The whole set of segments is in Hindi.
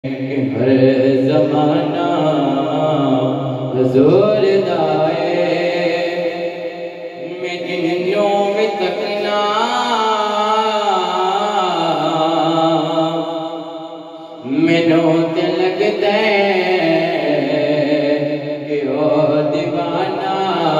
हर ज़माना हुज़ूर दाए मैं जिन्नों में तकना मैनू ते लगदा कि ओ दीवाना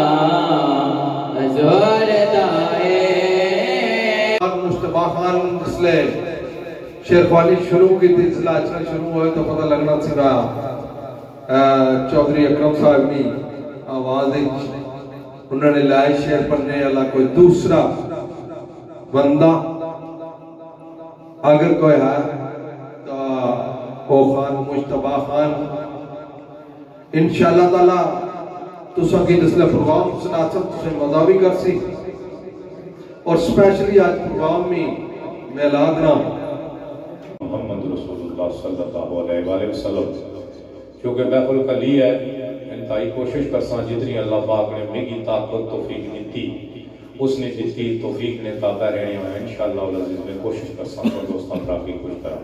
हुज़ूर दाए। मुश्तबा खान जिसले शेरवानी शुरू की थी, जिला अच्छा शुरू हुआ तो पता लगना सीधा चौधरी अकरम साहब की आवाज उन्होंने लाए शेर पढ़ने वाला कोई दूसरा बंदा अगर कोई है तो ओ खान मुश्तबा खान इंशाअल्लाह ताला तुसा की जिसले प्रोग्राम सुनाचो तुसे मजा भी कर सी और स्पेशली आज प्रोग्राम में मिलादना मोहम्मद रसूलुल्लाह सल्लल्लाहु अलैहि वसल्लम क्योंकि महफिल कली है इंतहाई कोशिश करसा जितनी अल्लाह पाक ने मेरी ताकत तौफीक दी उसने जितनी तौफीक ने ताबा रहने में इंशाअल्लाह अज़ीज़ में कोशिश करसा तो दोस्तों काफी कुछ करा।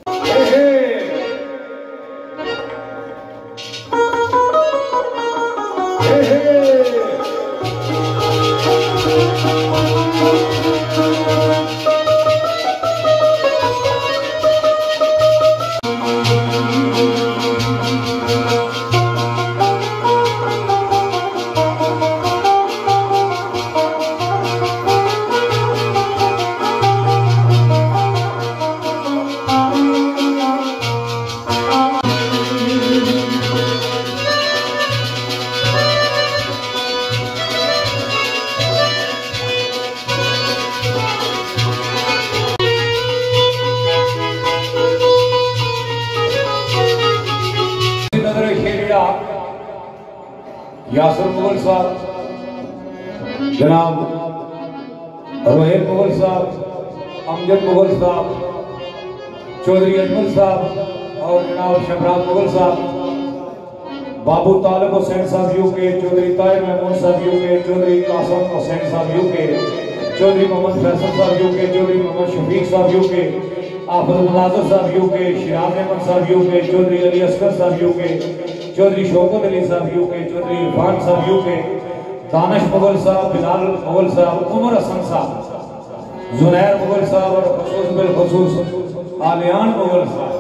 यासर मुगल साहब, जनाब रोहित मुगल साहब, अमजद मुगल साहब, चौधरी अजमल साहब और जनाब शबराज मुगल साहब, बाबू तालिब हुसैन साहब यूके, चौधरी ताहिर महमूद साहब यूके, चौधरी कासम हुसैन साहब यूके, चौधरी मोहम्मद फैसल साहब यूके, चौधरी मोहम्मद शफीक साहब यूके, आफद मुनाज़र साहब यूके, शिराज अहमद साहब यूके, चौधरी अली असगर साहब यूके, चौधरी शौकत अली साहब यूके, चौधरी इरफान साहब यूके, दानिश मुगल साहब, बिलाल मुगल साहब, उमर हसन साहब, जुनैर मुगल साहब और खसूस बिल खसूस आलियान मुगल साहब,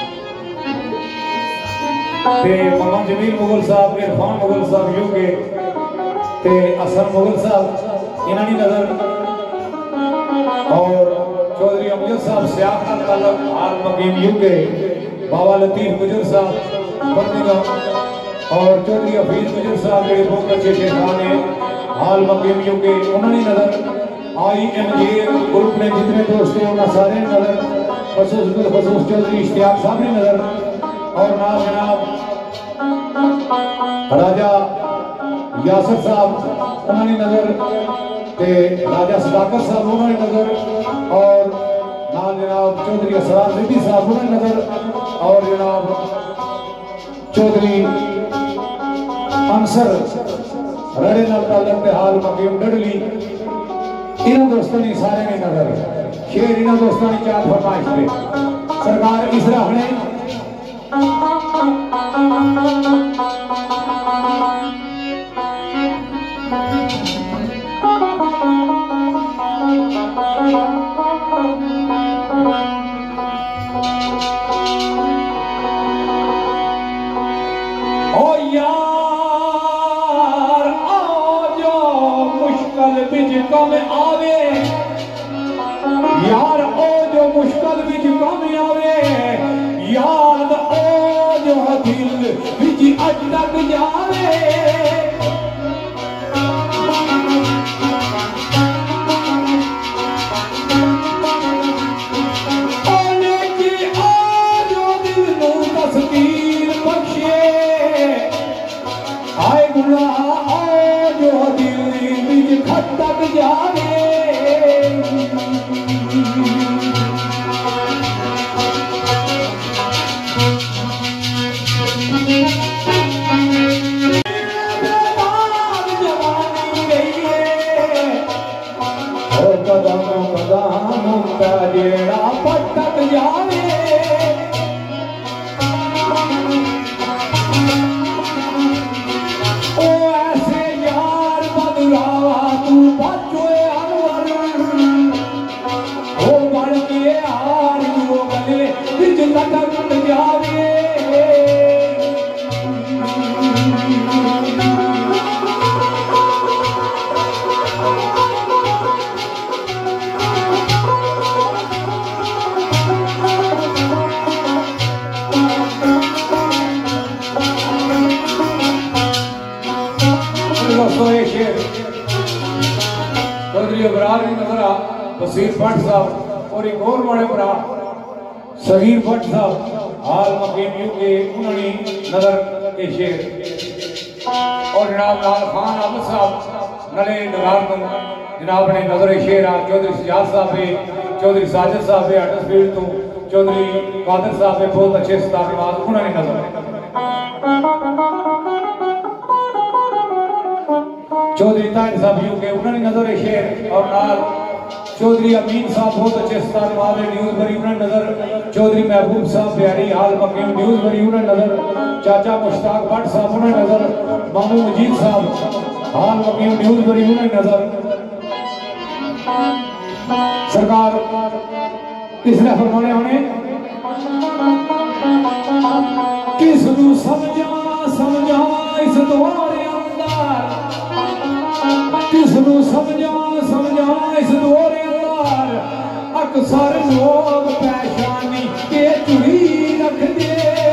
ते मोहम्मद जमील मुगल साहब, इरफान मुगल साहब यूके, ते असर मुगल साहब इन्हां दी नजर और चौधरी अमजद साहब सियाफ का ताल्लुक आल मकीम यूके, बाबा लतीफ गुजर साहब और चौधरी हफीज गुजर साहब के बहुत अच्छे शेखान है हाल मकीम यूके उन्होंने नजर IMJ ग्रुप में जितने दोस्त हैं उन्हें सारे नजर खसूस चौधरी इश्तियाक साहब ने नजर और ना जनाब राजा यासर साहब उन्होंने नजर ते राजा सदाकत साहब उन्होंने नजर और ना जनाब चौधरी असरार रेड्डी साहब उन्होंने नजर और जनाब चौधरी अंसर रड़े नाल ताल्लुक हाल मकीम डडली इन दोस्तों ने सारे ने नजर शेर इन दोस्तों ने क्या फरमाइश है सरकार इस रहने कम आवे यार ओ जो मुश्किल विच कम आवे याद ओ जो दिल विच अटक जावे ओने की ओ जो दिल नू तस्कीर बख्शे आए गुनाह ओ जो दिल विच खटक जावे बन जावे चौधरी अबरार भी नजर आ बसीर भट्ट साहब और एक और बड़े भरा सगीर भट्ट साहब हाल मकीम यूके उन्होंने नजर के शेर और जनाब लाल खान अहमद साहब नले नगार तो जनाब ने नजर शेर आ चौधरी सिजाद साहब चौधरी साजिद साहब हडर्सफील्ड तो चौधरी कादर साहब बहुत अच्छे सितारबाज उन्होंने नजर चौधरी ताहिर साहब यूके उन्होंने नजर शेर और नाल चौधरी अमीन साहब बहुत अच्छे सितारबाज न्यूज़ बरी उन्होंने नजर चौधरी महबूब साहब बिहारी हाल मकीम न्यूज़ बरी उन्होंने नजर चाचा मुश्ताक भट्ट साहब उन्होंने नजर मामू मजीद साहब हाल मकीम न्यूज़ बरी उन्होंने नजर सरकार किसने फरमाने होने किसनु समझा इस दौरे अंदर किसनु समझा इस दौरे अंदर अक्सर लोग परेशानी के चुड़ी रख दे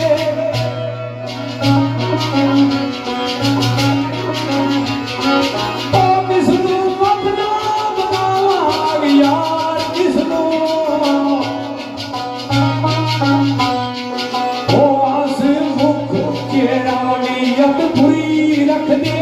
किसनु अपना बनावा यार किसनु आस मुख चेहरा नीयत बुरी रख दे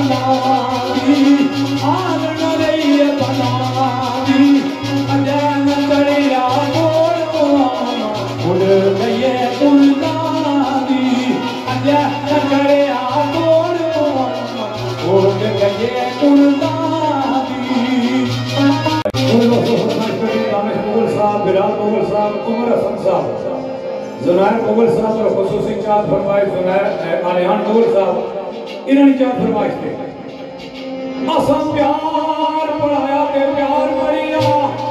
बना दी आन नरैया बना दी अजैन चढ़िया मोड़ उड़ गए कुलदानी अजैन चढ़िया मोड़ उड़ गए कुलदानी मुगल साहब बिलाल मुगल साहब उमर हसन साहब जुनैर मुगल साहब और खुसूसी चार फरमाइश जुनैर आलियान मुगल साहब इन्होंने चार फरमाइश थे असा प्यार पढ़ाया ते प्यार पढ़िया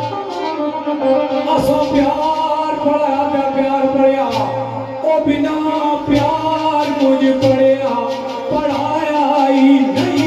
असा प्यार पढ़ाया ते प्यार पढ़िया ओ बिना प्यार मुझे पढ़िया पढ़ाया ही नहीं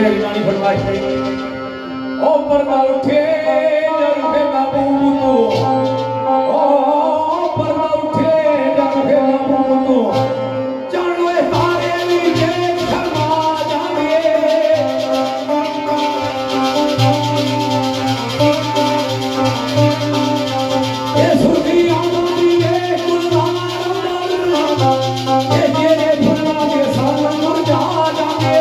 शेर गानी फरमाइश है ओ पर्दा उठे जरफे महबूब तो ओ पर्दा उठे जरफे महबूब तो जानो ए तारे नी देख शर्मा जाने ये सुधी आंधी के कुलदार ये जेरे फुल्ला के साथ मुरझा जाने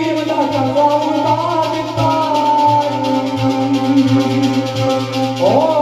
Oh